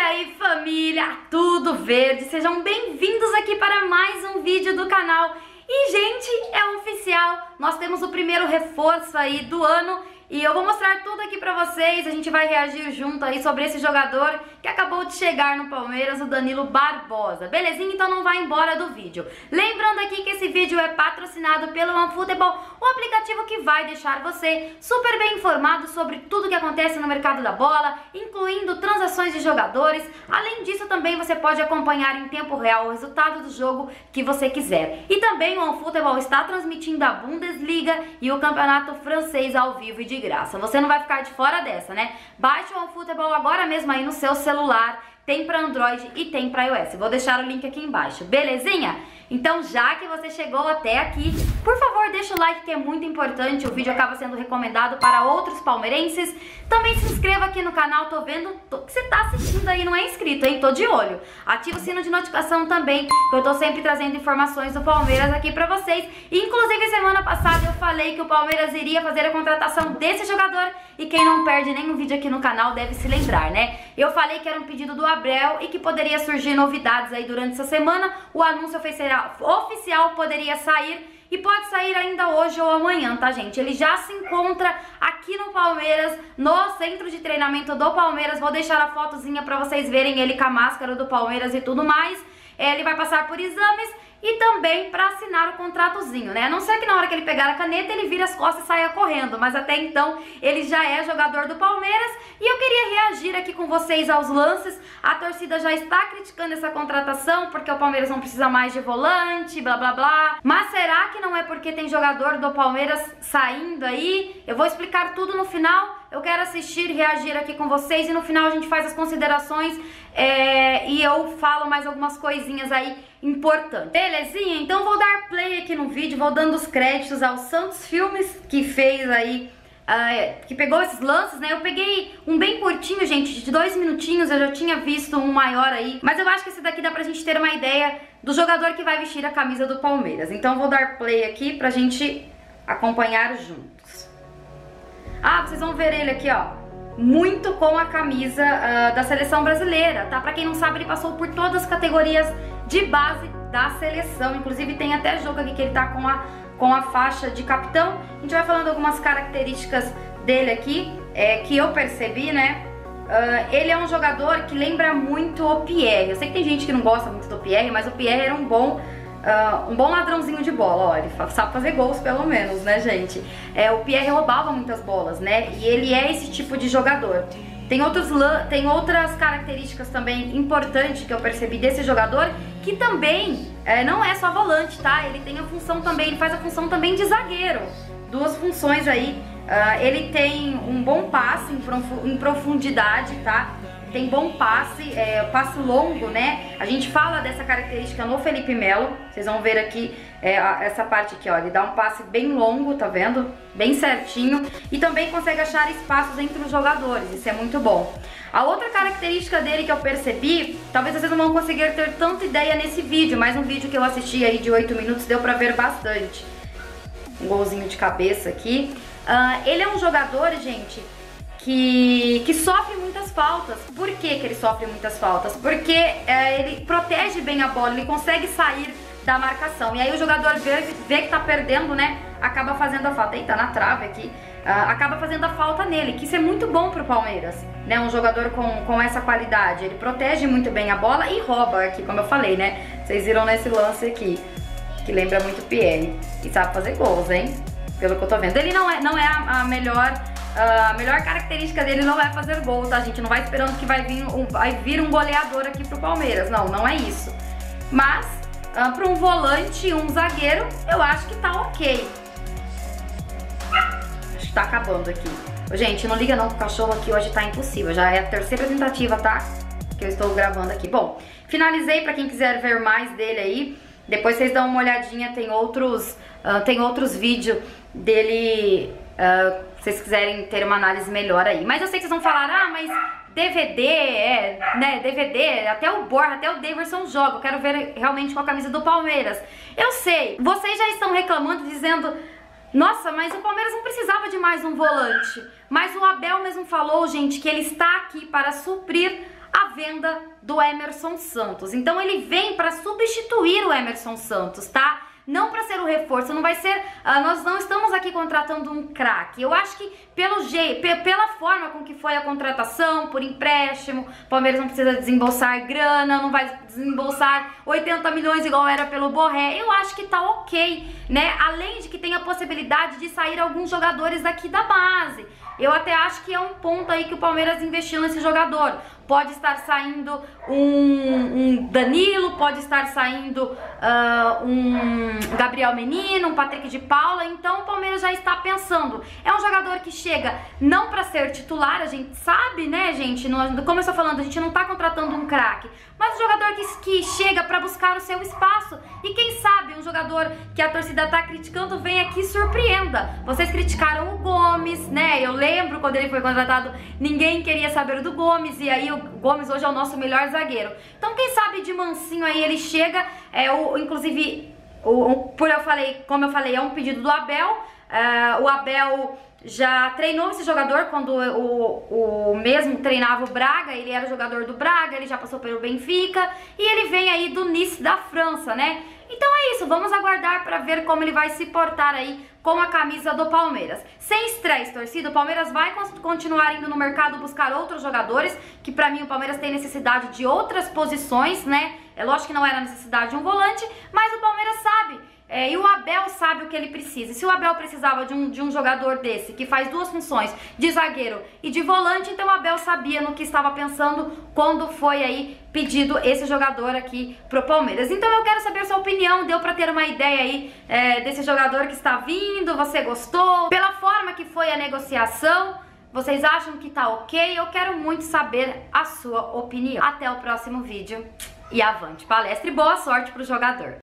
aí, família, tudo verde? Sejam bem-vindos aqui para mais um vídeo do canal. E, gente, é oficial, nós temos o primeiro reforço aí do ano e eu vou mostrar tudo aqui pra vocês. A gente vai reagir junto aí sobre esse jogador que acabou de chegar no Palmeiras, o Danilo Barbosa. Belezinha? Então não vai embora do vídeo. Lembrando aqui que esse vídeo é patrocinado pelo OneFootball, o aplicativo que vai deixar você super bem informado sobre tudo que acontece no mercado da bola, incluindo transações de jogadores. Além disso, também você pode acompanhar em tempo real o resultado do jogo que você quiser. E também o OneFootball está transmitindo a Bundesliga e o campeonato francês ao vivo e de graça. Você não vai ficar de fora dessa, né? Baixe o OneFootball agora mesmo aí no seu celular. Tem para Android e tem para iOS. Vou deixar o link aqui embaixo, belezinha? Então, já que você chegou até aqui, por favor, deixa o like que é muito importante. O vídeo acaba sendo recomendado para outros palmeirenses. Também se inscreva aqui no canal. Tô vendo que você tá assistindo aí, não é inscrito, hein? Tô de olho. Ativa o sino de notificação também, que eu tô sempre trazendo informações do Palmeiras aqui pra vocês. Inclusive, semana passada eu falei que o Palmeiras iria fazer a contratação desse jogador. E quem não perde nenhum vídeo aqui no canal deve se lembrar, né? Eu falei que era um pedido do Abel e que poderia surgir novidades aí durante essa semana. O anúncio oficial poderia sair e pode sair ainda hoje ou amanhã, tá, gente? Ele já se encontra aqui no Palmeiras, no centro de treinamento do Palmeiras. Vou deixar a fotozinha pra vocês verem ele com a máscara do Palmeiras e tudo mais. Ele vai passar por exames e também para assinar o contratozinho, né? A não ser que na hora que ele pegar a caneta ele vire as costas e saia correndo, mas até então ele já é jogador do Palmeiras. E eu queria reagir aqui com vocês aos lances. A torcida já está criticando essa contratação porque o Palmeiras não precisa mais de volante, blá blá blá. Mas será que não é porque tem jogador do Palmeiras saindo aí? Eu vou explicar tudo no final. Eu quero assistir e reagir aqui com vocês e no final a gente faz as considerações e eu falo mais algumas coisinhas aí importantes. Belezinha? Então vou dar play aqui no vídeo, vou dando os créditos ao Santos Filmes, que fez aí, que pegou esses lances, né? Eu peguei um bem curtinho, gente, de 2 minutinhos, eu já tinha visto um maior aí, mas eu acho que esse daqui dá pra gente ter uma ideia do jogador que vai vestir a camisa do Palmeiras. Então vou dar play aqui pra gente acompanhar juntos. Ah, vocês vão ver ele aqui, ó, muito com a camisa da seleção brasileira, tá? Pra quem não sabe, ele passou por todas as categorias de base da seleção. Inclusive tem até jogo aqui que ele tá com a faixa de capitão. A gente vai falando algumas características dele aqui, que eu percebi, né? Ele é um jogador que lembra muito o Pierre. Eu sei que tem gente que não gosta muito do Pierre, mas o Pierre era um bom ladrãozinho de bola, ó, ele sabe fazer gols pelo menos, né, gente? O Pierre roubava muitas bolas, né? E ele é esse tipo de jogador. Tem outras características também importantes que eu percebi desse jogador, que também não é só volante, tá? Ele tem a função também, ele faz a função também de zagueiro. Duas funções aí. Ele tem um bom passe em profundidade, tá? Tem bom passe, passe longo, né? A gente fala dessa característica no Felipe Melo. Vocês vão ver aqui, essa parte aqui, ó. Ele dá um passe bem longo, tá vendo? Bem certinho. E também consegue achar espaços entre os jogadores. Isso é muito bom. A outra característica dele que eu percebi, talvez vocês não vão conseguir ter tanta ideia nesse vídeo, mas um vídeo que eu assisti aí de 8 minutos deu pra ver bastante. Um golzinho de cabeça aqui. Ele é um jogador, gente, que sofre muitas faltas. Por que ele sofre muitas faltas? Porque ele protege bem a bola, ele consegue sair da marcação. E aí o jogador vê que tá perdendo, né? Acaba fazendo a falta. Eita, na trave aqui. Acaba fazendo a falta nele, que isso é muito bom pro Palmeiras, né? Um jogador com essa qualidade. Ele protege muito bem a bola e rouba aqui, como eu falei, né? Vocês viram nesse lance aqui, que lembra muito o Pierre. E sabe fazer gols, hein? Pelo que eu tô vendo. Ele não é a melhor característica dele, não é fazer gol, tá, gente? Não vai esperando que vai vir um goleador aqui pro Palmeiras. Não é isso. Mas, pra um volante e um zagueiro, eu acho que tá ok. Acho que tá acabando aqui. Gente, não liga não, que o cachorro aqui hoje tá impossível. Já é a terceira tentativa, tá? Que eu estou gravando aqui. Bom, finalizei pra quem quiser ver mais dele aí. Depois vocês dão uma olhadinha, tem outros vídeos dele, se vocês quiserem ter uma análise melhor aí. Mas eu sei que vocês vão falar, mas DVD, né, DVD, até o Borja, até o Daverson joga, eu quero ver realmente com a camisa do Palmeiras. Eu sei, vocês já estão reclamando, dizendo, nossa, mas o Palmeiras não precisava de mais um volante. Mas o Abel mesmo falou, gente, que ele está aqui para suprir a venda do Emerson Santos. Então ele vem para substituir o Emerson Santos, tá? Não para ser o reforço, não vai ser, nós não estamos aqui contratando um craque. Eu acho que pela forma com que foi a contratação, por empréstimo, o Palmeiras não precisa desembolsar grana, não vai desembolsar 80 milhões igual era pelo Borré. Eu acho que tá ok, né? Além de que tem a possibilidade de sair alguns jogadores daqui da base. Eu até acho que é um ponto aí que o Palmeiras investiu nesse jogador. Pode estar saindo um Danilo, pode estar saindo um Gabriel Menino, um Patrick de Paula. Então o Palmeiras já está pensando. É um jogador que chega não para ser titular, a gente sabe, né, gente? Como eu estou falando, a gente não está contratando um craque, mas um jogador que chega para buscar o seu espaço. E quem sabe um jogador que a torcida está criticando vem aqui e surpreenda. Vocês criticaram o Gomes, né? Eu lembro quando ele foi contratado, ninguém queria saber do Gomes, e aí o Gomes hoje é o nosso melhor zagueiro. Então quem sabe de mansinho aí ele chega, inclusive, como eu falei, é um pedido do Abel. O Abel já treinou esse jogador quando o mesmo treinava o Braga, ele era jogador do Braga, ele já passou pelo Benfica, e ele vem aí do Nice da França, né? Então é isso, vamos aguardar para ver como ele vai se portar aí com a camisa do Palmeiras. Sem estresse, torcida, o Palmeiras vai continuar indo no mercado buscar outros jogadores, que pra mim o Palmeiras tem necessidade de outras posições, né? É lógico que não era necessidade de um volante, mas o Palmeiras sabe. E o Abel sabe o que ele precisa. E se o Abel precisava de um jogador desse, que faz duas funções, de zagueiro e de volante, então o Abel sabia no que estava pensando quando foi aí pedido esse jogador aqui pro Palmeiras. Então eu quero saber a sua opinião, deu pra ter uma ideia aí desse jogador que está vindo, você gostou? Pela forma que foi a negociação, vocês acham que tá ok? Eu quero muito saber a sua opinião. Até o próximo vídeo e avante palestra e boa sorte pro jogador.